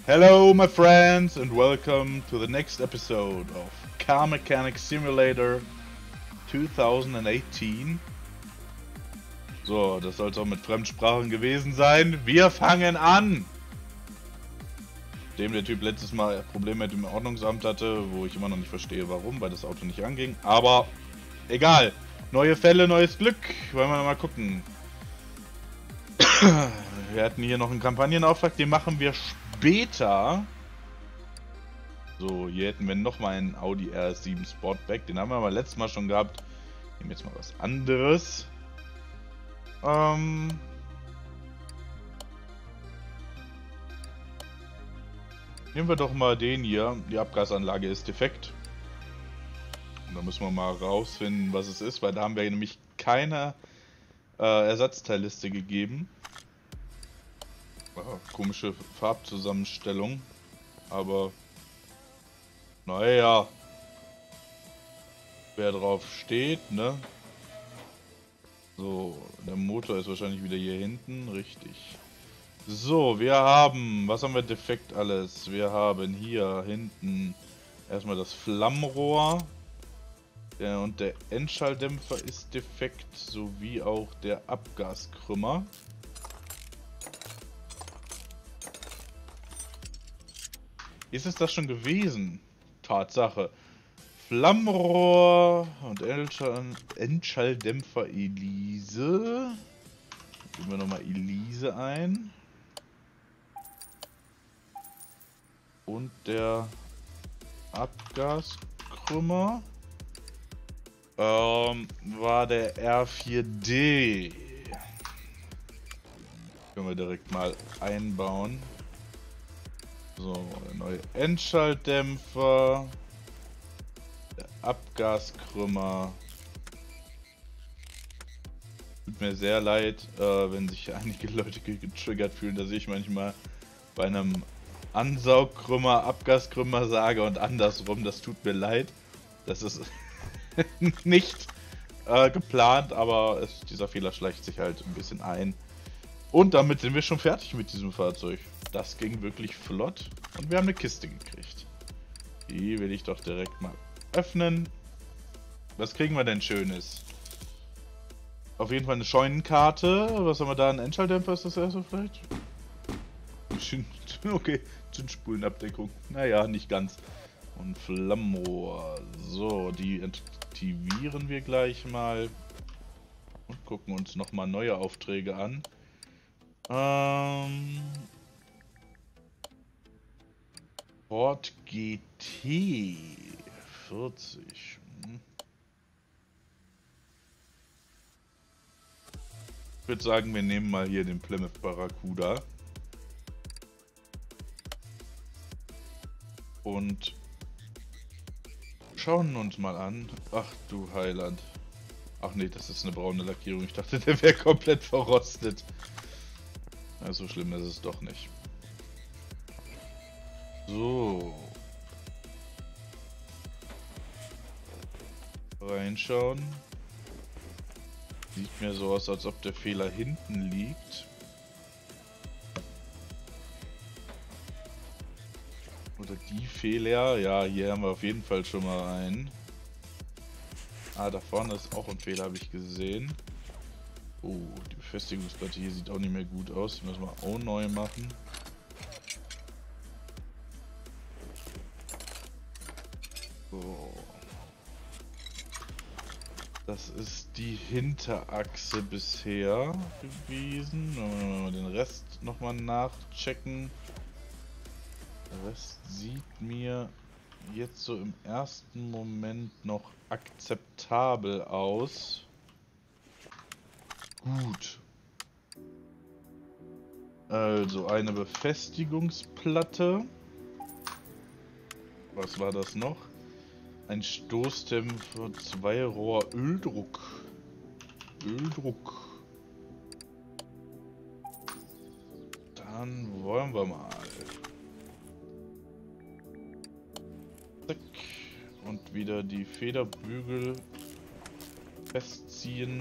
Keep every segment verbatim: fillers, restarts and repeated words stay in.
Hello my friends and welcome to the next episode of Car Mechanic Simulator zwanzig achtzehn. So, das soll es auch mit Fremdsprachen gewesen sein. Wir fangen an! Dem der Typ letztes Mal Probleme mit dem Ordnungsamt hatte, wo ich immer noch nicht verstehe warum, weil das Auto nicht anging. Aber egal. Neue Fälle, neues Glück. Wollen wir mal gucken. Wir hatten hier noch einen Kampagnenauftrag, den machen wir später. So, hier hätten wir nochmal einen Audi R S sieben Sportback. Den haben wir aber letztes Mal schon gehabt. Nehmen jetzt mal was anderes. Ähm... Nehmen wir doch mal den hier. Die Abgasanlage ist defekt. Und da müssen wir mal rausfinden, was es ist, weil da haben wir nämlich keine äh, Ersatzteilliste gegeben. Oh, komische Farbzusammenstellung. Aber naja, wer drauf steht, ne? So, der Motor ist wahrscheinlich wieder hier hinten, richtig. So, wir haben, was haben wir defekt alles? Wir haben hier hinten erstmal das Flammrohr. Der, und der Endschalldämpfer ist defekt, sowie auch der Abgaskrümmer. Ist es das schon gewesen? Tatsache. Flammrohr und Endschall Endschalldämpfer Elise. Geben wir nochmal Elise ein. Und der Abgaskrümmer ähm, war der R vier D. Können wir direkt mal einbauen. So, der neue Endschalldämpfer. Der Abgaskrümmer. Tut mir sehr leid, äh, wenn sich einige Leute getriggert fühlen, dass ich manchmal bei einem Ansaugkrümmer, Abgaskrümmer sage und andersrum. Das tut mir leid. Das ist nicht äh, geplant, aber es, dieser Fehler schleicht sich halt ein bisschen ein. Und damit sind wir schon fertig mit diesem Fahrzeug. Das ging wirklich flott und wir haben eine Kiste gekriegt. Die will ich doch direkt mal öffnen. Was kriegen wir denn Schönes? Auf jeden Fall eine Scheunenkarte. Was haben wir da? Ein Endschalldämpfer ist das erste vielleicht? Okay, Zündspulenabdeckung. Naja, nicht ganz. Und Flammrohr. So, die aktivieren wir gleich mal. Und gucken uns nochmal neue Aufträge an. Ähm... Ford G T vierzig. Hm. Ich würde sagen, wir nehmen mal hier den Plymouth Barracuda. Und schauen uns mal an. Ach du Heiland. Ach nee, das ist eine braune Lackierung. Ich dachte, der wäre komplett verrostet. Na, so schlimm ist es doch nicht. So. Reinschauen. Sieht mir so aus, als ob der Fehler hinten liegt. Oder die Fehler. Ja, hier haben wir auf jeden Fall schon mal einen. Ah, da vorne ist auch ein Fehler, habe ich gesehen. Oh, die Befestigungsplatte hier sieht auch nicht mehr gut aus. Die müssen wir auch neu machen. So. Das ist die Hinterachse bisher gewesen. Wenn wir mal den Rest nochmal nachchecken. Der Rest sieht mir jetzt so im ersten Moment noch akzeptabel aus. Gut. Also eine Befestigungsplatte. Was war das noch? Ein Stoßdämpfer, zwei Rohr Öldruck. Öldruck. Dann wollen wir mal. Zack. Und wieder die Federbügel festziehen.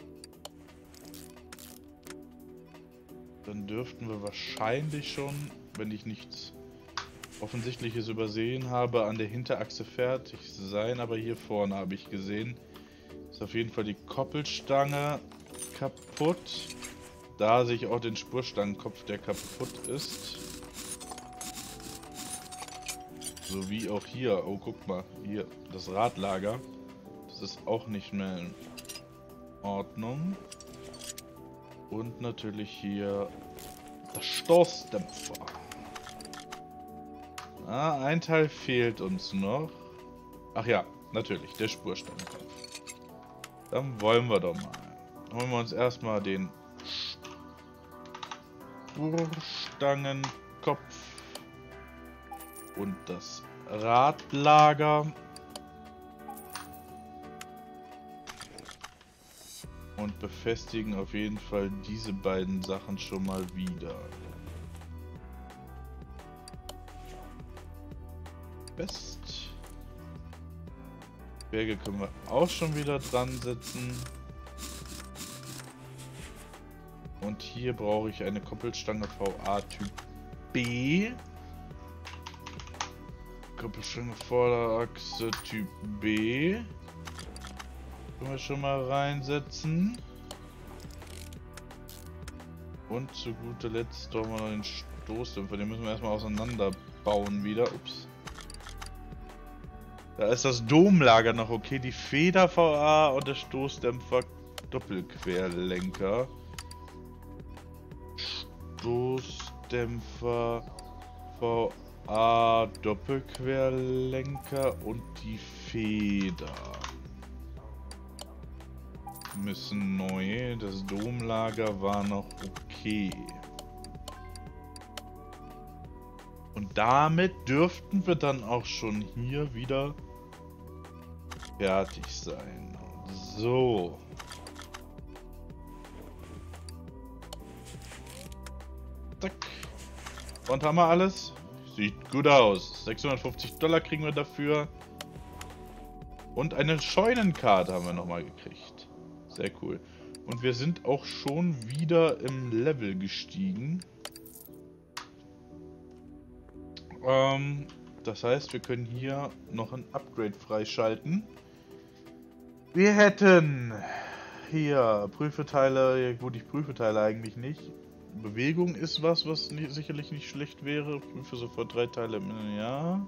Dann dürften wir wahrscheinlich schon wenn ich nichts Offensichtliches übersehen habe, an der Hinterachse fertig sein. Aber hier vorne habe ich gesehen, ist auf jeden Fall die Koppelstange kaputt. Da sehe ich auch den Spurstangenkopf, der kaputt ist. So wie auch hier. Oh, guck mal. Hier, das Radlager. Das ist auch nicht mehr in Ordnung. Und natürlich hier der Stoßdämpfer. Ah, ein Teil fehlt uns noch. Ach ja, natürlich, der Spurstangenkopf. Dann wollen wir doch mal. Holen wir uns erstmal den Spurstangenkopf und das Radlager. Und befestigen auf jeden Fall diese beiden Sachen schon mal wieder. Best. Berge können wir auch schon wieder dran setzen. Und hier brauche ich eine Koppelstange V A Typ B. Koppelstange Vorderachse Typ B. Können wir schon mal reinsetzen. Und zu guter Letzt brauchen wir noch den Stoßdämpfer. Den müssen wir erstmal auseinanderbauen wieder. Ups. Da ist das Domlager noch okay. Die Feder V A und der Stoßdämpfer Doppelquerlenker. Stoßdämpfer V A Doppelquerlenker und die Feder müssen neu. Das Domlager war noch okay. Und damit dürften wir dann auch schon hier wieder fertig sein. So. Zack. Und haben wir alles? Sieht gut aus. sechshundertfünfzig Dollar kriegen wir dafür. Und eine Scheunenkarte haben wir nochmal gekriegt. Sehr cool. Und wir sind auch schon wieder im Level gestiegen. Ähm, das heißt, wir können hier noch ein Upgrade freischalten. Wir hätten hier Prüfeteile. Gut, ich prüfe Teile eigentlich nicht. Bewegung ist was, was nicht, sicherlich nicht schlecht wäre. Prüfe sofort drei Teile im Jahr.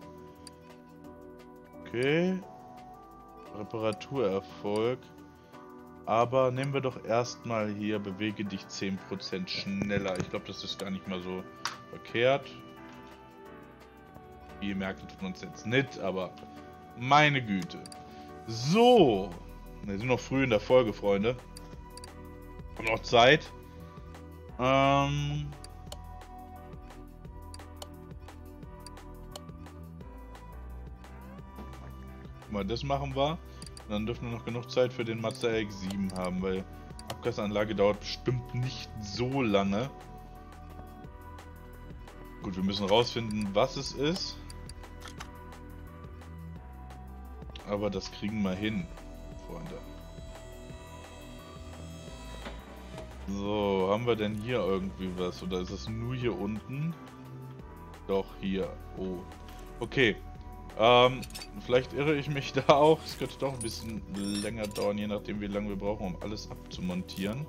Okay. Reparaturerfolg. Aber nehmen wir doch erstmal hier, bewege dich zehn Prozent schneller. Ich glaube, das ist gar nicht mal so verkehrt. Ihr merkt es uns jetzt nicht, aber meine Güte. So. Wir sind noch früh in der Folge, Freunde. Haben noch Zeit. Ähm. Mal das machen wir. Dann dürfen wir noch genug Zeit für den Mazda R X sieben haben, weil Abgasanlage dauert bestimmt nicht so lange. Gut, wir müssen rausfinden, was es ist. Aber das kriegen wir hin, Freunde. So, haben wir denn hier irgendwie was? Oder ist es nur hier unten? Doch, hier. Oh. Okay. Ähm, vielleicht irre ich mich da auch. Es könnte doch ein bisschen länger dauern, je nachdem wie lange wir brauchen, um alles abzumontieren.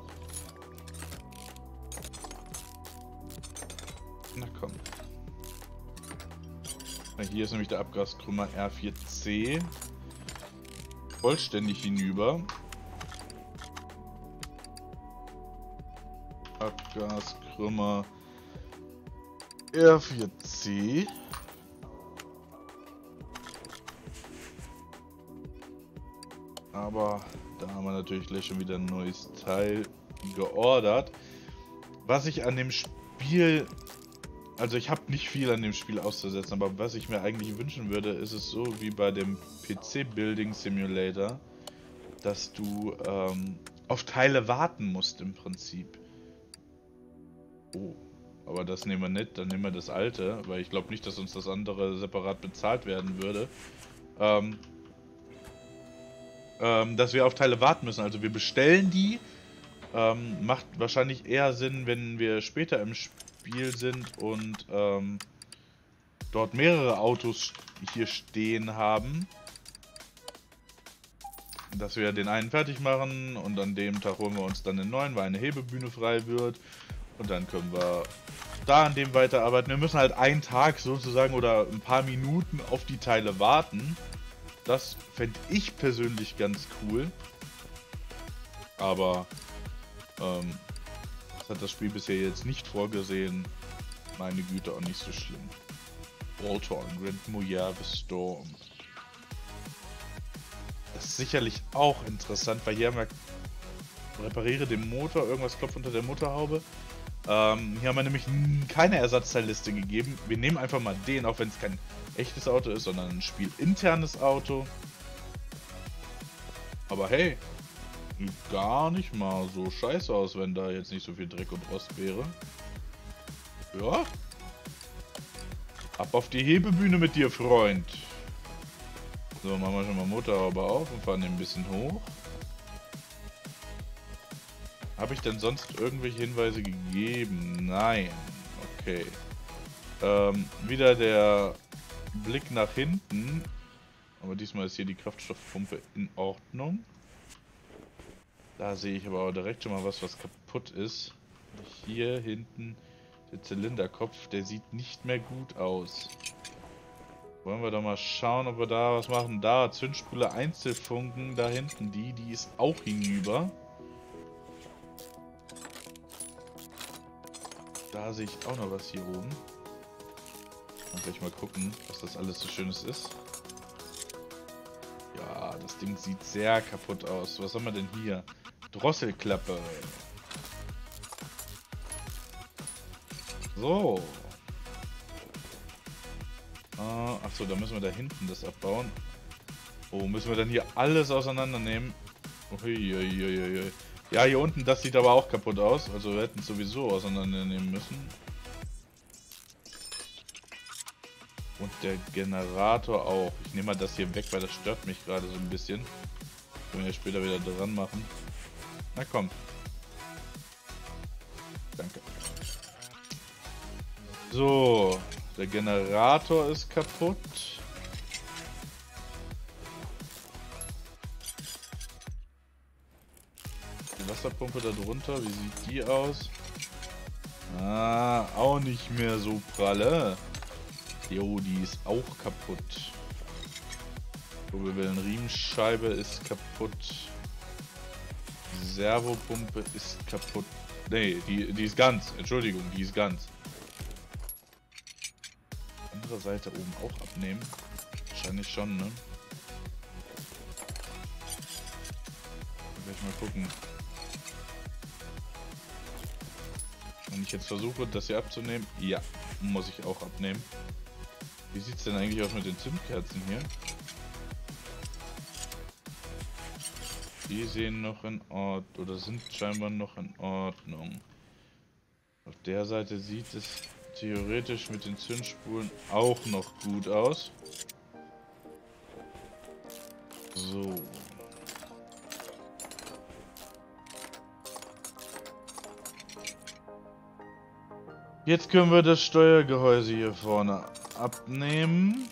Na komm. Hier ist nämlich der Abgaskrümmer R vier C. Vollständig hinüber. Abgaskrümmer R vier C. Aber da haben wir natürlich gleich schon wieder ein neues Teil geordert. Was ich an dem Spiel... Also ich habe nicht viel an dem Spiel auszusetzen, aber was ich mir eigentlich wünschen würde, ist es so wie bei dem P C Building Simulator, dass du ähm, auf Teile warten musst im Prinzip. Oh, aber das nehmen wir nicht, dann nehmen wir das alte, weil ich glaube nicht, dass uns das andere separat bezahlt werden würde. Ähm, ähm, dass wir auf Teile warten müssen, also wir bestellen die, ähm, macht wahrscheinlich eher Sinn, wenn wir später im Spiel Spiel sind und ähm, dort mehrere Autos hier stehen haben, dass wir den einen fertig machen und an dem Tag holen wir uns dann den neuen, weil eine Hebebühne frei wird und dann können wir da an dem weiterarbeiten. Wir müssen halt einen Tag sozusagen oder ein paar Minuten auf die Teile warten. Das fände ich persönlich ganz cool. Aber ähm, das hat das Spiel bisher jetzt nicht vorgesehen. Meine Güte, auch nicht so schlimm. Walter und Grand Mojave Storm. Das ist sicherlich auch interessant, weil hier haben wir repariere den Motor, irgendwas klopft unter der Motorhaube. Ähm, hier haben wir nämlich keine Ersatzteilliste gegeben. Wir nehmen einfach mal den, auch wenn es kein echtes Auto ist, sondern ein spielinternes Auto. Aber hey, sieht gar nicht mal so scheiße aus, wenn da jetzt nicht so viel Dreck und Rost wäre. Ja. Ab auf die Hebebühne mit dir, Freund. So, machen wir schon mal Motorhaube auf und fahren den ein bisschen hoch. Habe ich denn sonst irgendwelche Hinweise gegeben? Nein. Okay. Ähm, wieder der Blick nach hinten. Aber diesmal ist hier die Kraftstoffpumpe in Ordnung. Da sehe ich aber auch direkt schon mal was, was kaputt ist. Hier hinten der Zylinderkopf, der sieht nicht mehr gut aus. Wollen wir doch mal schauen, ob wir da was machen. Da, Zündspule Einzelfunken, da hinten die, die ist auch hinüber. Da sehe ich auch noch was hier oben. Dann gleich mal gucken, was das alles so Schönes ist. Ja, das Ding sieht sehr kaputt aus. Was haben wir denn hier? Drosselklappe. So. Äh, achso, da müssen wir da hinten das abbauen. Oh, müssen wir dann hier alles auseinandernehmen? Uiuiuiui. Ja, hier unten, das sieht aber auch kaputt aus. Also wir hätten es sowieso auseinandernehmen müssen. Und der Generator auch. Ich nehme mal das hier weg, weil das stört mich gerade so ein bisschen. Können wir ja später wieder dran machen. Na komm. Danke. So, der Generator ist kaputt. Die Wasserpumpe da drunter, wie sieht die aus? Ah, auch nicht mehr so pralle. Jo, die ist auch kaputt. Kurbelwellen-Riemenscheibe ist kaputt. Servopumpe ist kaputt. Nee, die, die ist ganz. Entschuldigung, die ist ganz. Andere Seite oben auch abnehmen. Wahrscheinlich schon, ne? Gleich mal gucken. Wenn ich jetzt versuche, das hier abzunehmen. Ja, muss ich auch abnehmen. Wie sieht es denn eigentlich aus mit den Zündkerzen hier? Die sehen noch in Ordnung, oder sind scheinbar noch in Ordnung. Auf der Seite sieht es theoretisch mit den Zündspulen auch noch gut aus. So. Jetzt können wir das Steuergehäuse hier vorne abnehmen.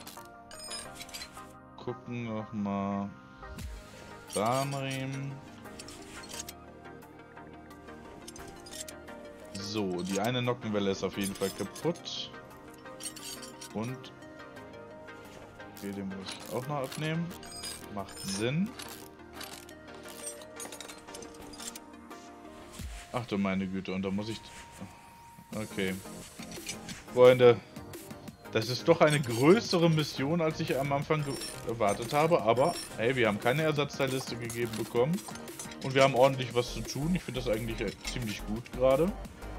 Gucken noch mal. Zahnriemen. So, die eine Nockenwelle ist auf jeden Fall kaputt. Und okay, den muss ich auch noch abnehmen. Macht Sinn. Ach du meine Güte, und da muss ich... Okay. Freunde, das ist doch eine größere Mission, als ich am Anfang erwartet habe. Aber, hey, wir haben keine Ersatzteilliste gegeben bekommen. Und wir haben ordentlich was zu tun. Ich finde das eigentlich ziemlich gut gerade.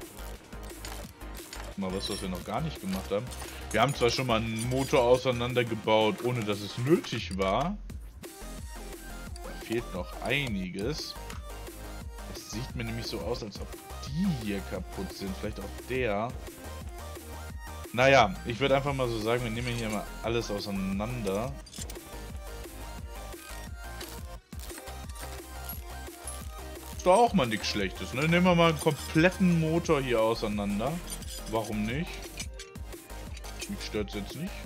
Mal was, was wir noch gar nicht gemacht haben. Wir haben zwar schon mal einen Motor auseinandergebaut, ohne dass es nötig war. Da fehlt noch einiges. Es sieht mir nämlich so aus, als ob die hier kaputt sind. Vielleicht auch der. Naja, ich würde einfach mal so sagen, wir nehmen hier mal alles auseinander. Ist doch auch mal nichts Schlechtes, ne? Nehmen wir mal einen kompletten Motor hier auseinander. warum nicht? Mich stört es jetzt nicht.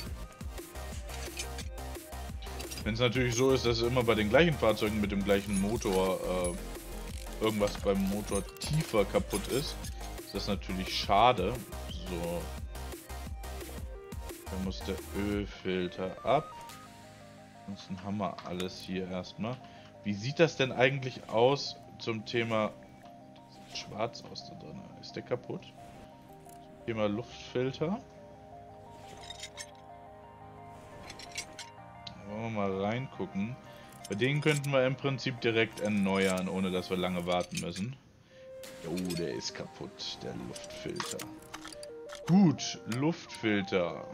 Wenn es natürlich so ist, dass immer bei den gleichen Fahrzeugen mit dem gleichen Motor äh, irgendwas beim Motor tiefer kaputt ist, ist das natürlich schade. So. Da muss der Ölfilter ab. Ansonsten haben wir alles hier erstmal. Wie sieht das denn eigentlich aus zum Thema... Sieht schwarz aus da drin. Ist der kaputt? Thema Luftfilter. Wollen wir mal reingucken. Bei denen könnten wir im Prinzip direkt erneuern, ohne dass wir lange warten müssen. Oh, der ist kaputt, der Luftfilter. Gut, Luftfilter.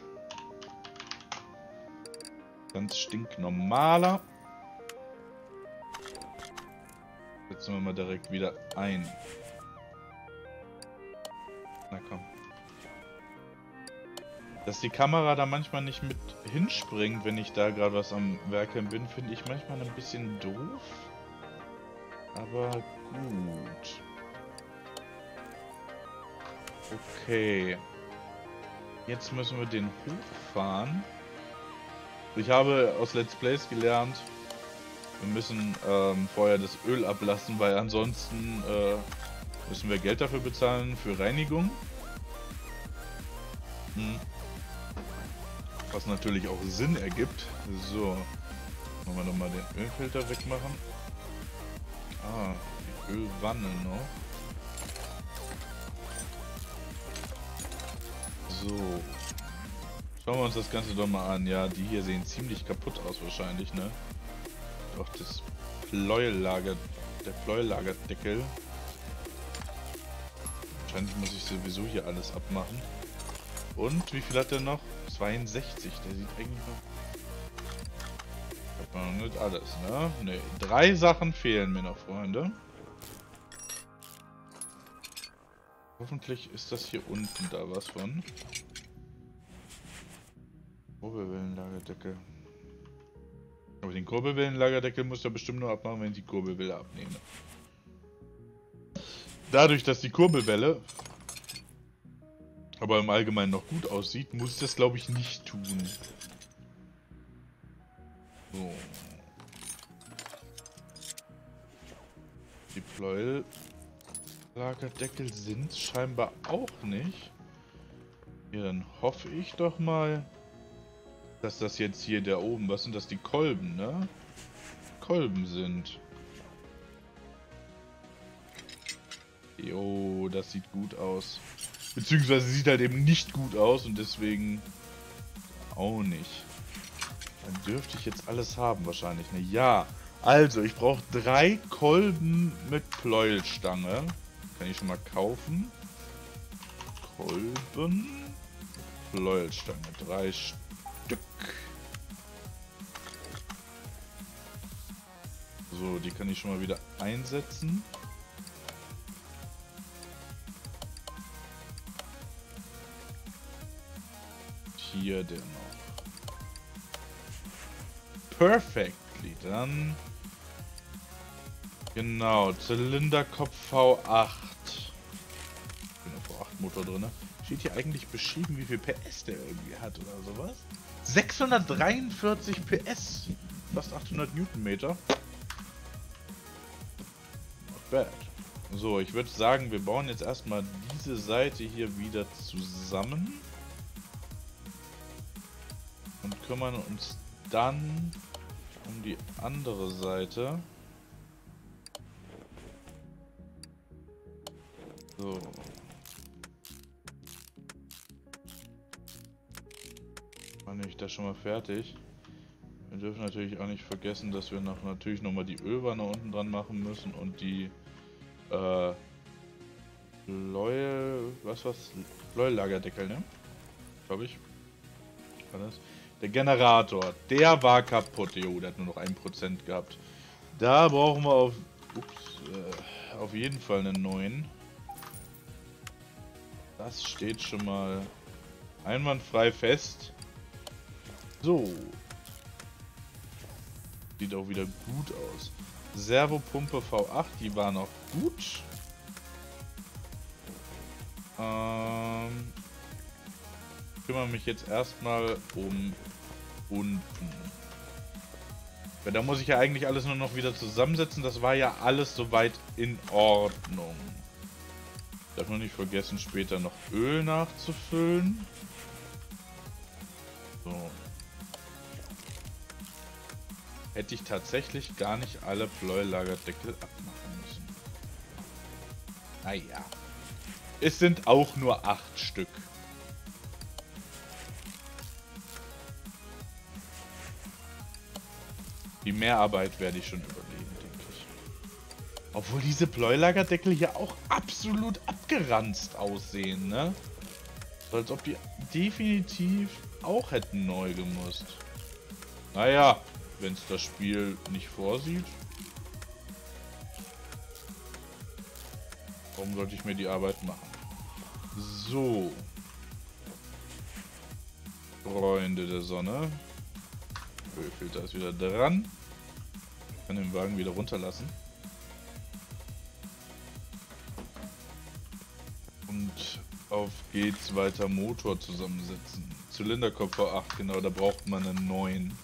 Ganz stinknormaler. Setzen wir mal direkt wieder ein. Na komm. Dass die Kamera da manchmal nicht mit hinspringt, wenn ich da gerade was am Werkeln bin, finde ich manchmal ein bisschen doof. Aber gut. Okay. Jetzt müssen wir den hochfahren. Ich habe aus Let's Plays gelernt, wir müssen ähm, vorher das Öl ablassen, weil ansonsten äh, müssen wir Geld dafür bezahlen für Reinigung. Hm. Was natürlich auch Sinn ergibt. So. Wollen wir nochmal den Ölfilter wegmachen. Ah, die Ölwanne noch. So. Schauen wir uns das Ganze doch mal an. Ja, die hier sehen ziemlich kaputt aus wahrscheinlich, ne? Doch das Pleuellager, der Pleuellagerdeckel. Wahrscheinlich muss ich sowieso hier alles abmachen. Und wie viel hat der noch? zweiundsechzig. Der sieht eigentlich noch... Hat man noch nicht alles, ne? Ne, drei Sachen fehlen mir noch, Freunde. Hoffentlich ist das hier unten da was von. Kurbelwellenlagerdeckel. Aber den Kurbelwellenlagerdeckel muss er bestimmt nur abmachen, wenn ich die Kurbelwelle abnehme. Dadurch, dass die Kurbelwelle aber im Allgemeinen noch gut aussieht, muss ich das, glaube ich, nicht tun. So. Die Pleuellagerdeckel sind scheinbar auch nicht. Ja, dann hoffe ich doch mal, dass das jetzt hier da oben, was sind das, die Kolben, ne? Kolben sind. Jo, das sieht gut aus. Beziehungsweise sieht halt eben nicht gut aus und deswegen auch nicht. Dann dürfte ich jetzt alles haben wahrscheinlich, ne? Ja, also ich brauche drei Kolben mit Pleuelstange. Kann ich schon mal kaufen. Kolben, Pleuelstange, drei Stück. So, die kann ich schon mal wieder einsetzen. Hier der noch. Perfectly, dann genau, Zylinderkopf V acht. Genau, V acht Motor drin. Steht hier eigentlich beschrieben, wie viel P S der irgendwie hat oder sowas? sechshundertdreiundvierzig P S, fast achthundert Newtonmeter. Not bad. So, ich würde sagen, wir bauen jetzt erstmal diese Seite hier wieder zusammen. Und kümmern uns dann um die andere Seite. So. Wann bin ich da schon mal fertig? Wir dürfen natürlich auch nicht vergessen, dass wir noch natürlich noch mal die Ölwanne unten dran machen müssen und die äh, Pleuel, was was? Pleuellagerdeckel, ne? Glaube ich. War das? Der Generator, der war kaputt. Jo, der hat nur noch ein Prozent gehabt. Da brauchen wir auf, ups, äh, auf jeden Fall einen neuen. Das steht schon mal einwandfrei fest. So. Sieht auch wieder gut aus. Servopumpe V acht, die war noch gut. Ähm, ich kümmere mich jetzt erstmal um unten. Weil da muss ich ja eigentlich alles nur noch wieder zusammensetzen. Das war ja alles soweit in Ordnung. Darf man nicht vergessen, später noch Öl nachzufüllen. So. Hätte ich tatsächlich gar nicht alle Pleuelagerdeckel abmachen müssen. Naja. Es sind auch nur acht Stück. Die Mehrarbeit werde ich schon überleben, denke ich. Obwohl diese Pleuelagerdeckel hier auch absolut abgeranzt aussehen, ne? So als ob die definitiv auch hätten neu gemusst. Naja, wenn es das Spiel nicht vorsieht. Warum sollte ich mir die Arbeit machen? So. Freunde der Sonne. Ölfilter ist wieder dran. Ich kann den Wagen wieder runterlassen. Und auf geht's weiter. Motor zusammensetzen. Zylinderkopf V acht, genau, da braucht man einen neuen.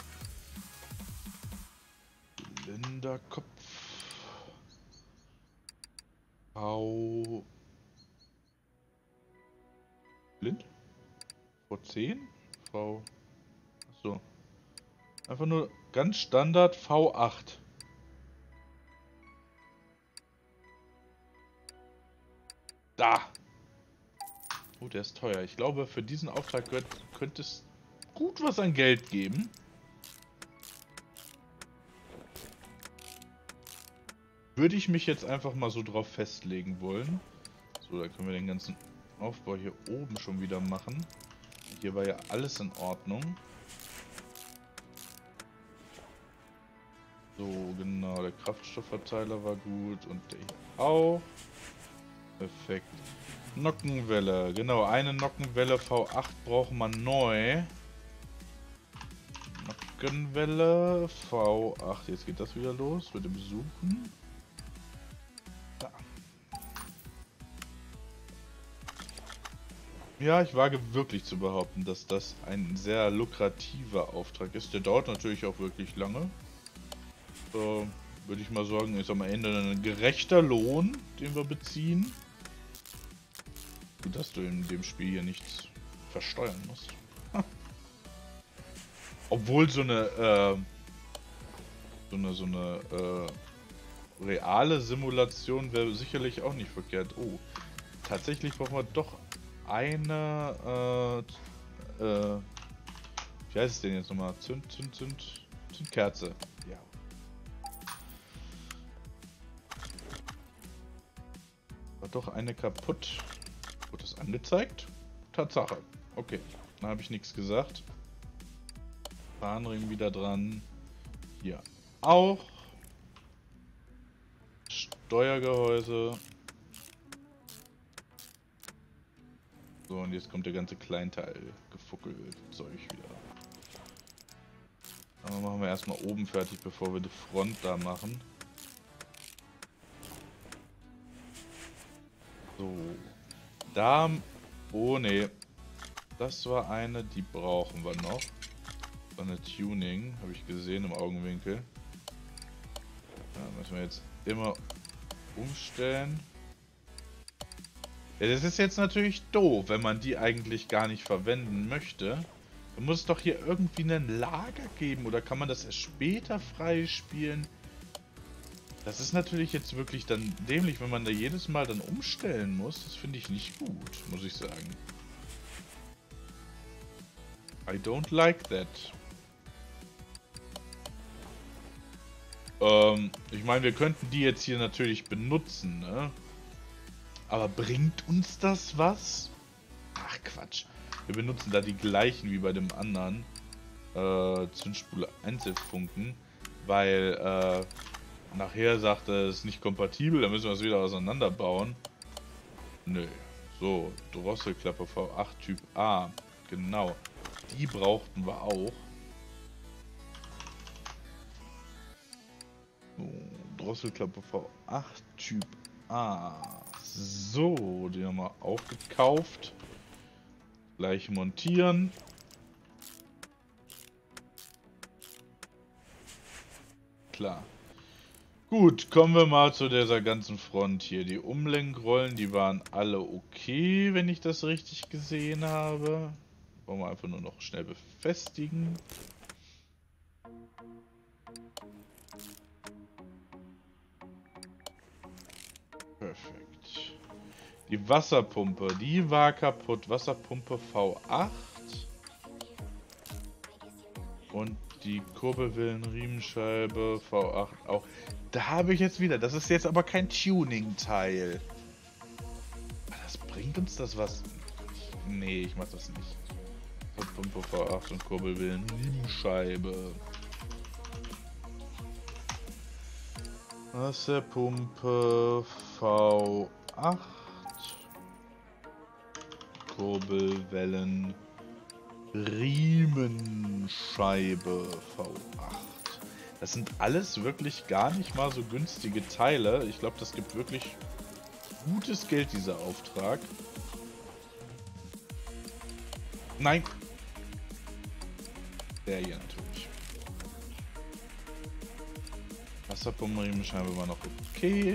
Zylinderkopf V. Blind? V zehn? V. Achso. Einfach nur ganz Standard V acht. Da! Oh, der ist teuer. Ich glaube, für diesen Auftrag könnte es gut was an Geld geben. Würde ich mich jetzt einfach mal so drauf festlegen wollen. So, da können wir den ganzen Aufbau hier oben schon wieder machen. Hier war ja alles in Ordnung. So, genau, der Kraftstoffverteiler war gut und der hier auch. Perfekt. Nockenwelle, genau, eine Nockenwelle V acht braucht man neu. Nockenwelle V acht, jetzt geht das wieder los mit dem Suchen. Da. Ja, ich wage wirklich zu behaupten, dass das ein sehr lukrativer Auftrag ist. Der dauert natürlich auch wirklich lange. So, würde ich mal sagen, ist am Ende ein gerechter Lohn, den wir beziehen. Gut, dass du in dem Spiel hier nichts versteuern musst. Obwohl so eine, äh, so eine, so eine, äh, reale Simulation wäre sicherlich auch nicht verkehrt. Oh, tatsächlich brauchen wir doch eine, äh, äh, wie heißt es denn jetzt nochmal? Zünd, Zünd, Zünd, Zündkerze. Ja. War doch eine kaputt. Wurde das angezeigt? Tatsache. Okay, dann habe ich nichts gesagt. Fahnenring wieder dran. Hier auch. Steuergehäuse. So, und jetzt kommt der ganze Kleinteil gefuckelt Zeug wieder. Aber machen wir erstmal oben fertig, bevor wir die Front da machen. So. Da. Oh ne. Das war eine, die brauchen wir noch. So eine Tuning, habe ich gesehen im Augenwinkel. Da müssen wir jetzt immer umstellen. Ja, das ist jetzt natürlich doof, wenn man die eigentlich gar nicht verwenden möchte. Dann muss es doch hier irgendwie ein Lager geben, oder kann man das erst später freispielen? Das ist natürlich jetzt wirklich dann dämlich, wenn man da jedes Mal dann umstellen muss. Das finde ich nicht gut, muss ich sagen. I don't like that. Ähm, ich meine, wir könnten die jetzt hier natürlich benutzen, ne? Aber bringt uns das was? Ach Quatsch. Wir benutzen da die gleichen wie bei dem anderen. Äh, Zündspule Einzelfunken. Weil, äh, nachher sagt er, es ist nicht kompatibel, dann müssen wir es wieder auseinanderbauen. Nö. So, Drosselklappe V acht Typ A. Genau. Die brauchten wir auch. So, Drosselklappe V acht Typ A. So, die haben wir aufgekauft. Gleich montieren. Klar. Gut, kommen wir mal zu dieser ganzen Front hier. Die Umlenkrollen, die waren alle okay, wenn ich das richtig gesehen habe. Wollen wir einfach nur noch schnell befestigen. Perfekt. Die Wasserpumpe, die war kaputt. Wasserpumpe V acht. Und die Kurbelwellen-Riemenscheibe V acht auch. Da habe ich jetzt wieder. Das ist jetzt aber kein Tuning-Teil. Das bringt uns das was? Nee, ich mach das nicht. Pumpe V acht und Kurbelwellen-Riemenscheibe. Wasserpumpe V acht. Kurbelwellen Riemenscheibe V acht. Das sind alles wirklich gar nicht mal so günstige Teile. Ich glaube, das gibt wirklich gutes Geld, dieser Auftrag. Nein. Der hier natürlich. Wasserpumpenriemenscheibe war noch okay.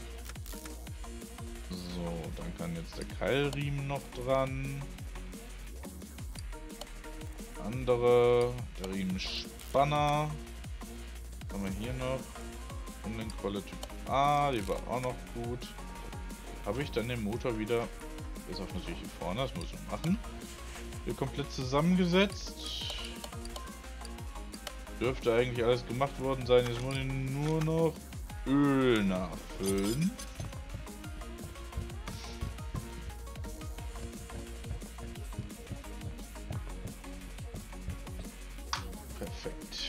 So, dann kann jetzt der Keilriemen noch dran. Andere, der Riemenspanner. Haben wir hier noch. Und den Quality A, die war auch noch gut. Habe ich dann den Motor wieder, bis auf natürlich hier vorne, das muss ich machen, hier komplett zusammengesetzt. Dürfte eigentlich alles gemacht worden sein. Jetzt muss ich nur noch Öl nachfüllen. Perfekt.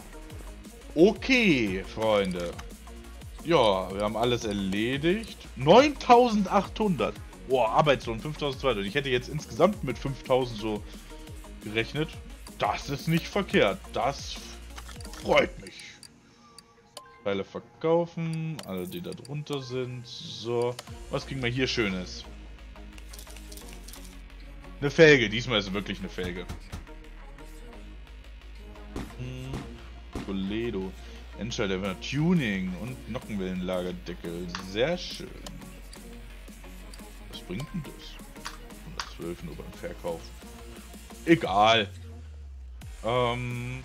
Okay, Freunde. Ja, wir haben alles erledigt. neuntausendachthundert. Boah, Arbeitslohn fünftausendzweihundert. Ich hätte jetzt insgesamt mit fünftausend so gerechnet. Das ist nicht verkehrt. Das freut mich. Teile verkaufen. Alle, die da drunter sind. So. Was kriegen wir hier Schönes? Eine Felge. Diesmal ist es wirklich eine Felge. Hm. Toledo. Endschalter, Tuning und Nockenwellenlagerdeckel. Sehr schön. Was bringt denn das? hundertzwölf nur beim Verkauf. Egal. Ähm.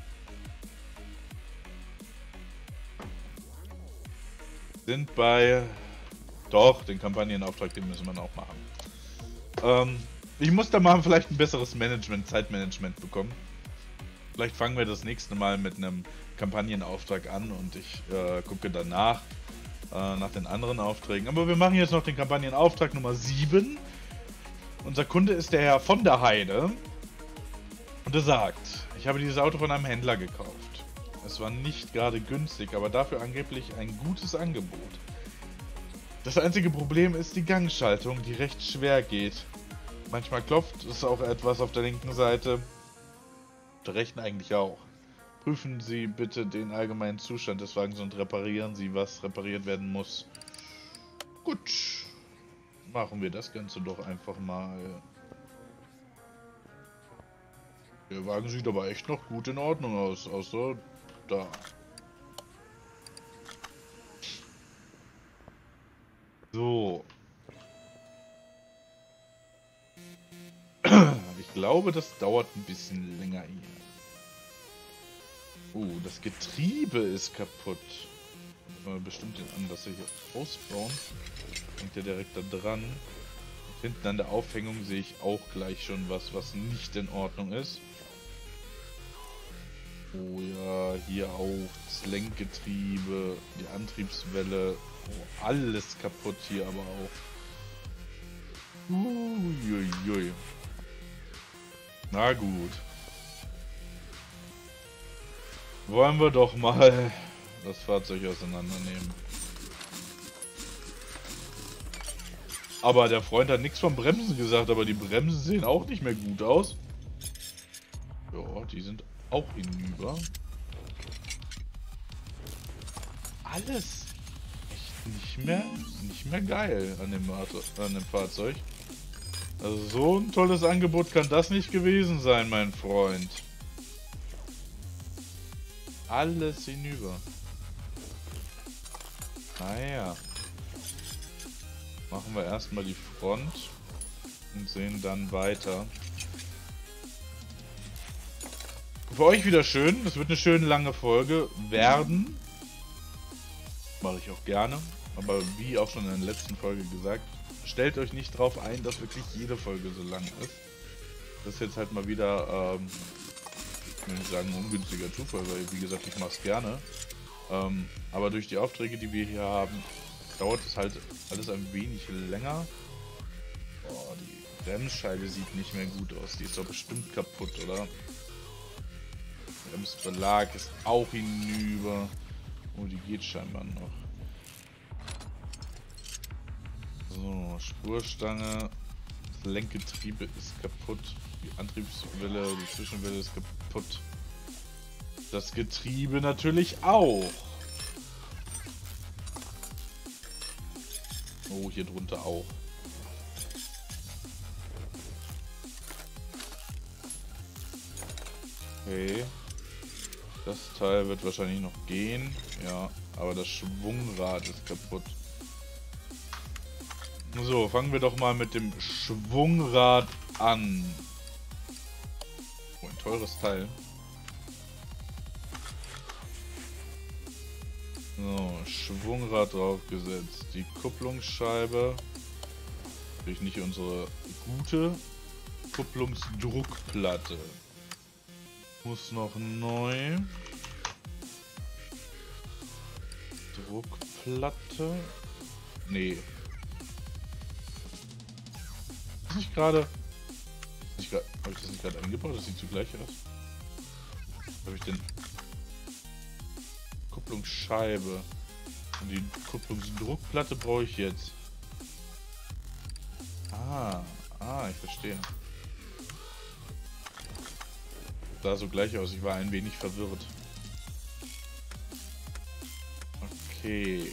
Sind bei... Doch, den Kampagnenauftrag, den müssen wir auch machen. Ähm, ich muss da mal vielleicht ein besseres Management, Zeitmanagement bekommen. Vielleicht fangen wir das nächste Mal mit einem Kampagnenauftrag an und ich äh, gucke danach äh, nach den anderen Aufträgen. Aber wir machen jetzt noch den Kampagnenauftrag Nummer sieben. Unser Kunde ist der Herr von der Heide. Und er sagt, ich habe dieses Auto von einem Händler gekauft. Es war nicht gerade günstig, aber dafür angeblich ein gutes Angebot. Das einzige Problem ist die Gangschaltung, die recht schwer geht. Manchmal klopft es auch etwas auf der linken Seite. Der rechten eigentlich auch. Prüfen Sie bitte den allgemeinen Zustand des Wagens und reparieren Sie, was repariert werden muss. Gut. Machen wir das Ganze doch einfach mal. Der Wagen sieht aber echt noch gut in Ordnung aus, außer da. So. Ich glaube, das dauert ein bisschen länger hier. Oh, das Getriebe ist kaputt. Müssen wir bestimmt den Anlasser hier ausbauen. Hängt ja direkt da dran. Und hinten an der Aufhängung sehe ich auch gleich schon was, was nicht in Ordnung ist. Oh ja, hier auch das Lenkgetriebe, die Antriebswelle. Oh, alles kaputt hier aber auch. Uiuiui. Na gut. Wollen wir doch mal das Fahrzeug auseinandernehmen. Aber der Freund hat nichts von Bremsen gesagt, aber die Bremsen sehen auch nicht mehr gut aus. Ja, die sind auch hinüber. Alles. Echt. nicht mehr, nicht mehr geil an dem, an dem Fahrzeug. Also so ein tolles Angebot kann das nicht gewesen sein, mein Freund. Alles hinüber. Naja. Machen wir erstmal die Front und sehen dann weiter. Für euch wieder schön. Das wird eine schöne lange Folge werden. Mache ich auch gerne. Aber wie auch schon in der letzten Folge gesagt, stellt euch nicht drauf ein, dass wirklich jede Folge so lang ist. Das ist jetzt halt mal wieder, ähm, ich will nicht sagen, ein ungünstiger Zufall, weil wie gesagt, ich mache es gerne. Ähm, aber durch die Aufträge, die wir hier haben, dauert es halt alles ein wenig länger. Boah, die Bremsscheibe sieht nicht mehr gut aus. Die ist doch bestimmt kaputt, oder? Bremsbelag ist auch hinüber. Oh, die geht scheinbar noch. So, Spurstange. Das Lenkgetriebe ist kaputt. Die Antriebswelle, die Zwischenwelle ist kaputt. Das Getriebe natürlich auch. Oh, hier drunter auch. Okay. Das Teil wird wahrscheinlich noch gehen. Ja, aber das Schwungrad ist kaputt. So, fangen wir doch mal mit dem Schwungrad an. Oh, ein teures Teil. So, Schwungrad draufgesetzt. Die Kupplungsscheibe. Natürlich nicht unsere gute Kupplungsdruckplatte. Muss noch neu. Druckplatte. Nee. Ist nicht gerade. Habe ich das nicht gerade eingebaut? Das sieht zugleich aus. Habe ich denn. Kupplungsscheibe. Und die Kupplungsdruckplatte brauche ich jetzt. Ah, ah, ich verstehe. Sah so gleich aus, ich war ein wenig verwirrt. Okay.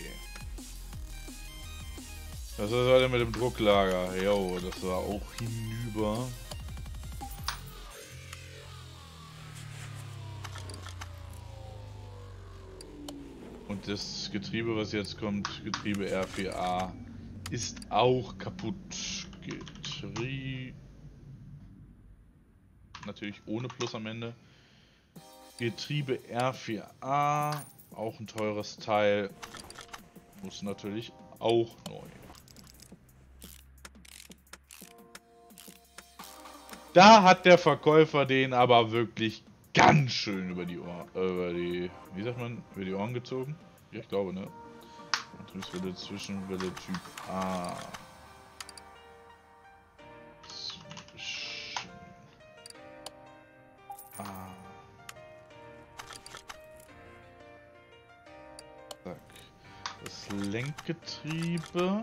Das ist weiter mit dem Drucklager. Jo, das war auch hinüber. Und das Getriebe, was jetzt kommt, Getriebe R vier A, ist auch kaputt. Getriebe. Natürlich ohne Plus am Ende. Getriebe R vier A, auch ein teures Teil. Muss natürlich auch neu. Da hat der Verkäufer den aber wirklich ganz schön über die Ohren, äh, über die, wie sagt man, über die Ohren gezogen. Ja, ich glaube, ne? Antriebswelle, Zwischenwelle, Typ A. Zwischen A. Zack. Das Lenkgetriebe.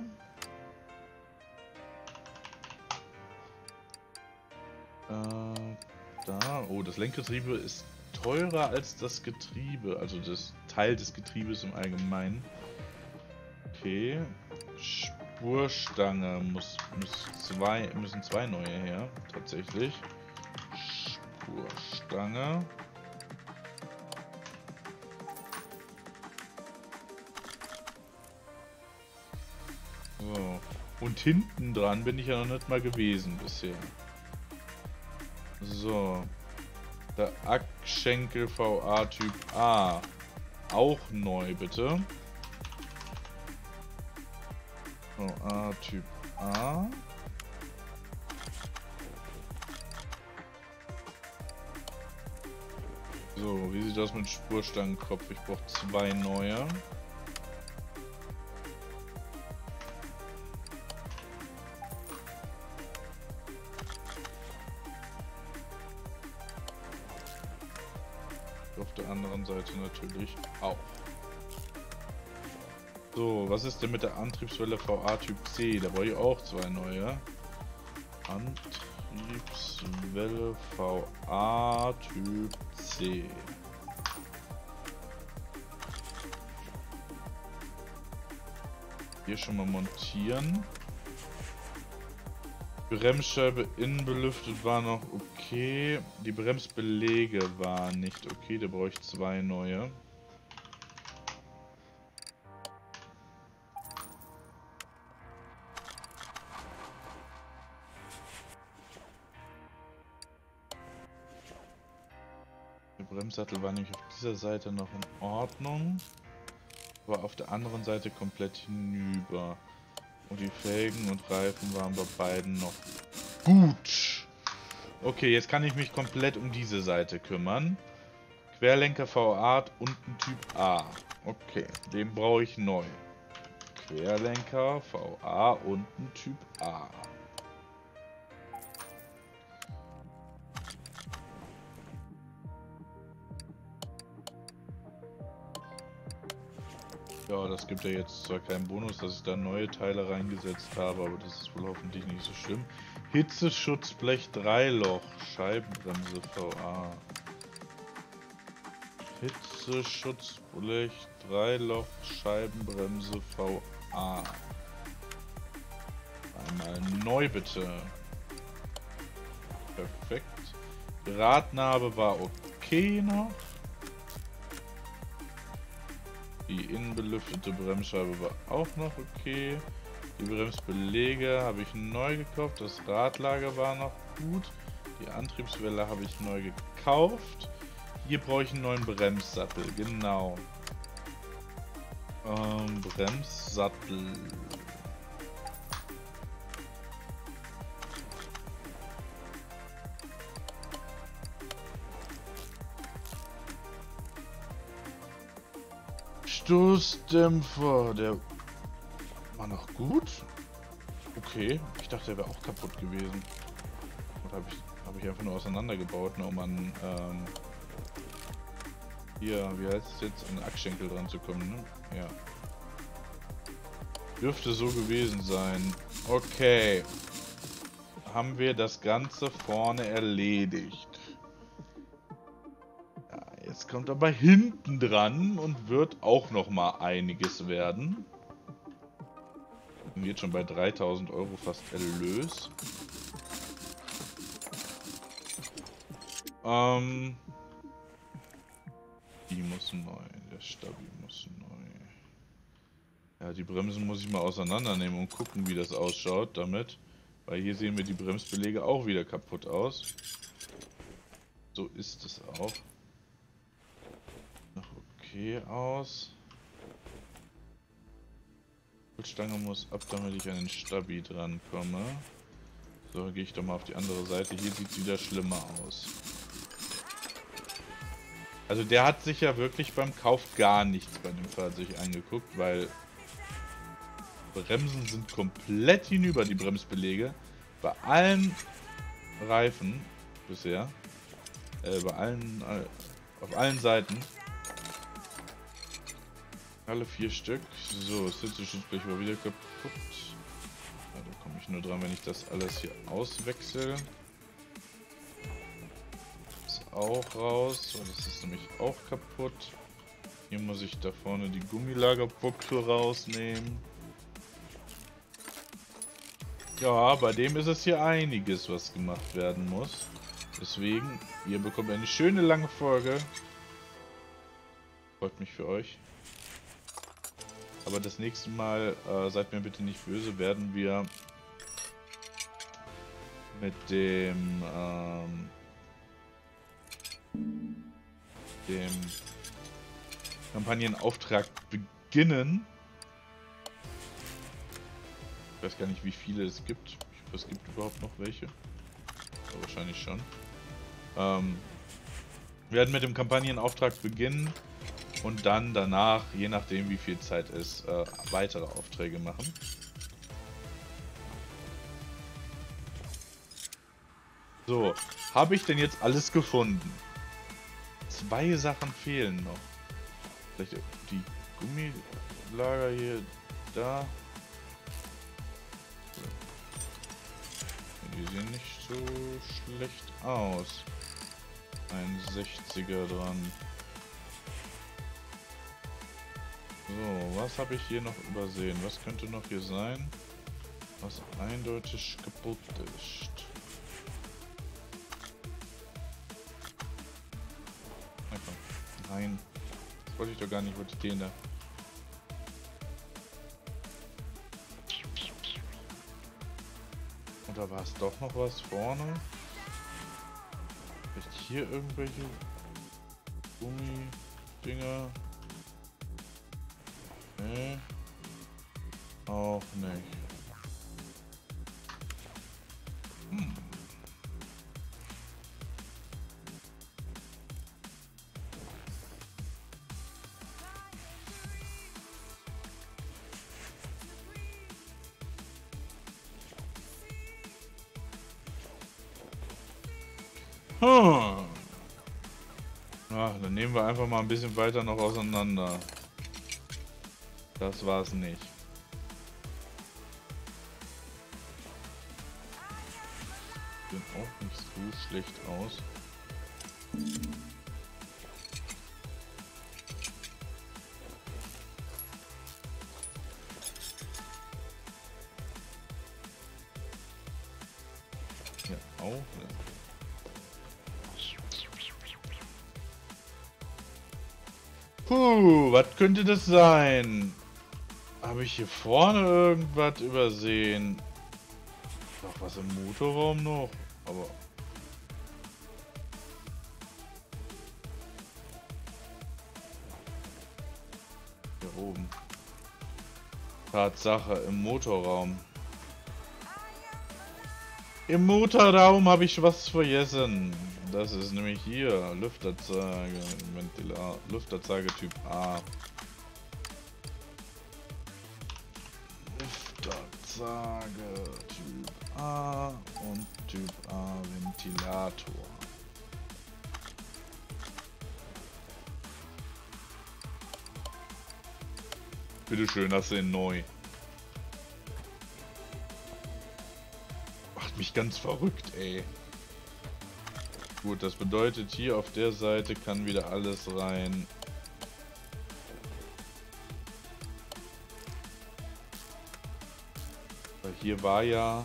Da, oh, das Lenkgetriebe ist teurer als das Getriebe, also das Teil des Getriebes im Allgemeinen. Okay, Spurstange muss, muss zwei, müssen zwei neue her, tatsächlich. Spurstange. So, und hinten dran bin ich ja noch nicht mal gewesen bisher. So, der Achsschenkel V A Typ A, auch neu bitte. V A Typ A. So, wie sieht das mit Spurstangenkopf? Ich brauche zwei neue. Auf der anderen Seite natürlich auch. So, was ist denn mit der Antriebswelle V A Typ C? Da brauche ich auch zwei neue. Antriebswelle V A Typ C. Hier schon mal montieren. Bremsscheibe innen belüftet war noch okay. Die Bremsbeläge waren nicht okay. Da brauche ich zwei neue. Der Bremssattel war nämlich auf dieser Seite noch in Ordnung. Aber auf der anderen Seite komplett hinüber. Und die Felgen und Reifen waren bei beiden noch gut. Okay, jetzt kann ich mich komplett um diese Seite kümmern. Querlenker V-Art unten Typ A. Okay, den brauche ich neu. Querlenker V A unten Typ A. Ja, das gibt ja jetzt zwar keinen Bonus, dass ich da neue Teile reingesetzt habe, aber das ist wohl hoffentlich nicht so schlimm. Hitzeschutzblech Dreiloch, Scheibenbremse V A. Hitzeschutzblech Dreiloch, Scheibenbremse V A. Einmal neu bitte. Perfekt. Die Radnabe war okay noch. Die innenbelüftete Bremsscheibe war auch noch okay. Die Bremsbeläge habe ich neu gekauft. Das Radlager war noch gut. Die Antriebswelle habe ich neu gekauft. Hier brauche ich einen neuen Bremssattel. Genau. Ähm, Bremssattel. Stoßdämpfer, der war noch gut. Okay, ich dachte, der wäre auch kaputt gewesen. Oder habe ich, hab ich einfach nur auseinandergebaut, nur um an, ähm, hier, wie heißt es jetzt, an den Achsschenkel dran zu kommen, ne? Ja. Dürfte so gewesen sein. Okay. Haben wir das Ganze vorne erledigt. Jetzt kommt aber hinten dran und wird auch noch mal einiges werden. Bin jetzt schon bei dreitausend Euro fast Erlös. Ähm, die muss neu, der Stabi muss neu. Ja, die Bremsen muss ich mal auseinandernehmen und gucken, wie das ausschaut damit. Weil hier sehen wir die Bremsbeläge auch wieder kaputt aus. So ist es auch. Noch okay aus. Die Stange muss ab, damit ich an den Stabi dran komme. So, gehe ich doch mal auf die andere Seite. Hier sieht es wieder schlimmer aus. Also der hat sich ja wirklich beim Kauf gar nichts bei dem Fahrzeug angeguckt, weil Bremsen sind komplett hinüber, die Bremsbeläge. Bei allen Reifen bisher. Äh, bei allen, äh, auf allen Seiten. Alle vier Stück. So, das Hitzeschutzblech war wieder kaputt. Ja, da komme ich nur dran, wenn ich das alles hier auswechsel. Ist auch raus. So, das ist nämlich auch kaputt. Hier muss ich da vorne die Gummilagerbuchse rausnehmen. Ja, bei dem ist es hier einiges, was gemacht werden muss. Deswegen, ihr bekommt eine schöne lange Folge. Freut mich für euch. Aber das nächste Mal, äh, seid mir bitte nicht böse, werden wir mit dem, ähm, dem Kampagnenauftrag beginnen. Ich weiß gar nicht, wie viele es gibt. Ich hoffe, es gibt überhaupt noch welche. Aber wahrscheinlich schon. Ähm, wir werden mit dem Kampagnenauftrag beginnen. Und dann danach, je nachdem wie viel Zeit ist, äh, weitere Aufträge machen. So, habe ich denn jetzt alles gefunden? Zwei Sachen fehlen noch. Vielleicht die Gummilager hier, da. Die sehen nicht so schlecht aus. Ein sechziger dran. So, was habe ich hier noch übersehen? Was könnte noch hier sein, was eindeutig kaputt ist? Na komm. Nein. Das wollte ich doch gar nicht. Wollte ich den da. Oder war es doch noch was vorne? Vielleicht hier irgendwelche Gummi-Dinger? Nee. Auch nicht. Hm. Hm. Ach, dann nehmen wir einfach mal ein bisschen weiter noch auseinander. Das war's nicht. Sieht auch nicht so schlecht aus. Hier auch. Puh, was könnte das sein? Habe ich hier vorne irgendwas übersehen? Doch was im Motorraum noch, aber hier oben. Tatsache, im Motorraum. Im Motorraum habe ich was vergessen. Das ist nämlich hier Lüfterzage, Ventilator, Lüfterzage Typ A. Lüfterzage Typ A und Typ A Ventilator. Bitteschön, hast du ihn neu. Macht mich ganz verrückt, ey. Gut, das bedeutet, hier auf der Seite kann wieder alles rein. Weil hier war ja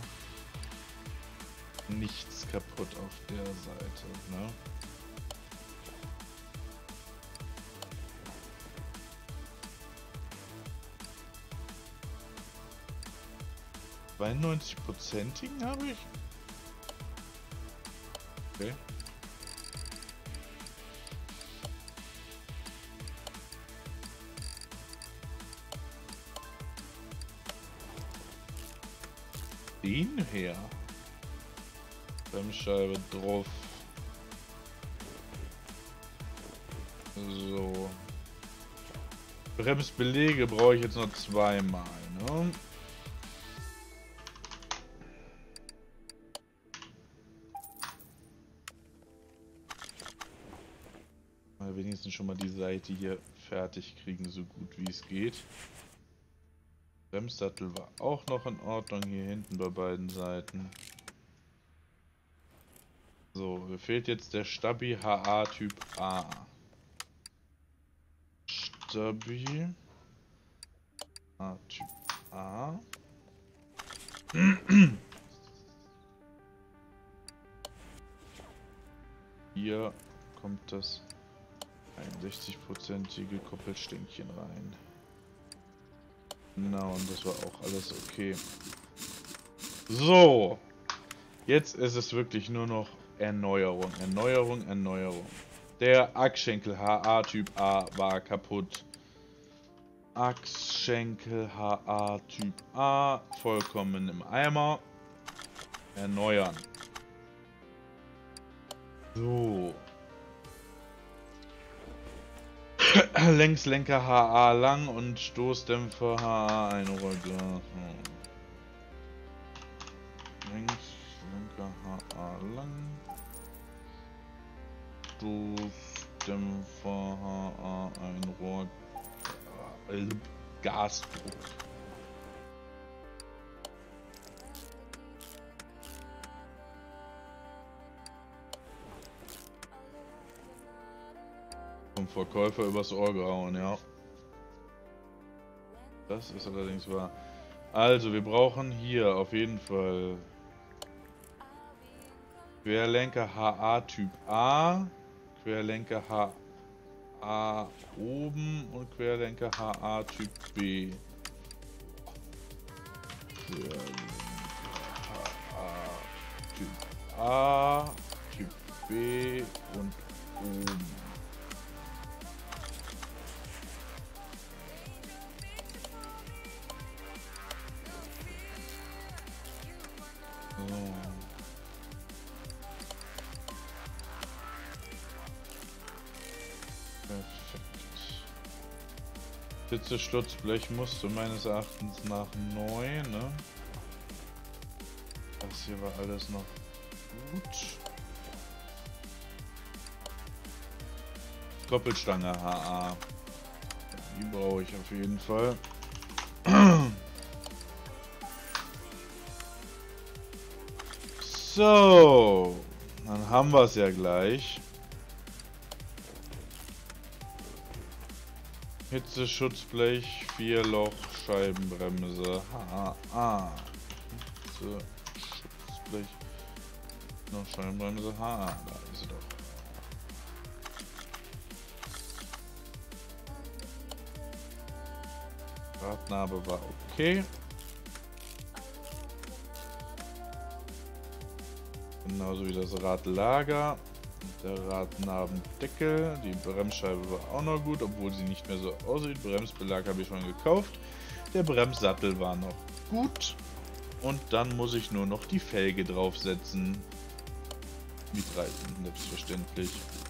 nichts kaputt auf der Seite, ne? zweiundneunzig-prozentigen habe ich? Okay. Den her. Bremsscheibe drauf. So. Bremsbeläge brauche ich jetzt noch zweimal, ne? Mal wenigstens schon mal die Seite hier fertig kriegen, so gut wie es geht. Bremssattel war auch noch in Ordnung hier hinten bei beiden Seiten. So, mir fehlt jetzt der Stabi H A Typ A. Stabi A Typ A. Hier kommt das einundsechzig-prozentige Koppelstänkchen rein. Na, und das war auch alles okay. So. Jetzt ist es wirklich nur noch Erneuerung. Erneuerung, Erneuerung. Der Achsschenkel H A Typ A war kaputt. Achsschenkel H A Typ A vollkommen im Eimer. Erneuern. So. Längslenker H A lang und Stoßdämpfer H A Einrollglas. Längslenker H A lang. Stoßdämpfer H A Einrohr. Äh, Gasdruck. Vom Verkäufer übers Ohr gehauen, ja. Das ist allerdings wahr. Also, wir brauchen hier auf jeden Fall Querlenker H A Typ A, Querlenker H A oben und Querlenker H A Typ B. Querlenker H A Typ A, Typ B und oben. So. Perfekt. Hitzeschutzblech musste meines Erachtens nach neu, ne? Das hier war alles noch gut. Koppelstange H A. Die brauche ich auf jeden Fall. So, dann haben wir es ja gleich. Hitzeschutzblech, vier Loch, Scheibenbremse, H A. Hitzeschutzblech, noch Scheibenbremse, H A. Da ist sie doch. Radnabe war okay. Genauso wie das Radlager. Der Radnabendeckel. Die Bremsscheibe war auch noch gut, obwohl sie nicht mehr so aussieht. Bremsbelag habe ich schon gekauft. Der Bremssattel war noch gut. Und dann muss ich nur noch die Felge draufsetzen. Mit Reifen, selbstverständlich.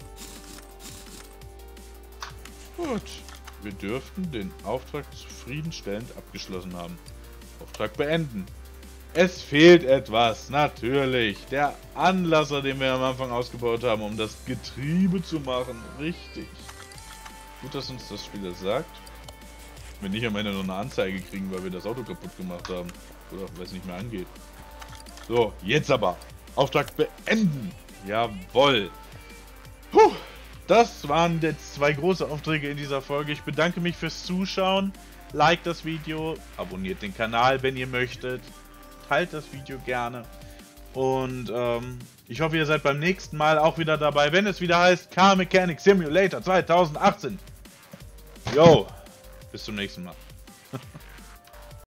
Gut. Wir dürften den Auftrag zufriedenstellend abgeschlossen haben. Auftrag beenden. Es fehlt etwas, natürlich. Der Anlasser, den wir am Anfang ausgebaut haben, um das Getriebe zu machen. Richtig. Gut, dass uns das Spiel das sagt. Wenn nicht am Ende noch eine Anzeige kriegen, weil wir das Auto kaputt gemacht haben. Oder weil es nicht mehr angeht. So, jetzt aber. Auftrag beenden. Jawohl. Puh. Das waren jetzt zwei große Aufträge in dieser Folge. Ich bedanke mich fürs Zuschauen. Like das Video, abonniert den Kanal, wenn ihr möchtet. Teilt das Video gerne. Und ähm, ich hoffe, ihr seid beim nächsten Mal auch wieder dabei, wenn es wieder heißt Car Mechanic Simulator zweitausendachtzehn. Jo, bis zum nächsten Mal.